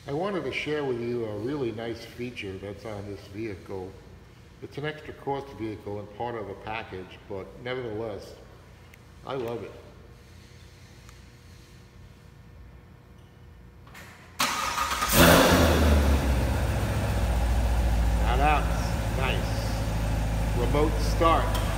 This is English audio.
I wanted to share with you a really nice feature that's on this vehicle. It's an extra cost vehicle and part of a package, but nevertheless, I love it. Now that's nice. Remote start.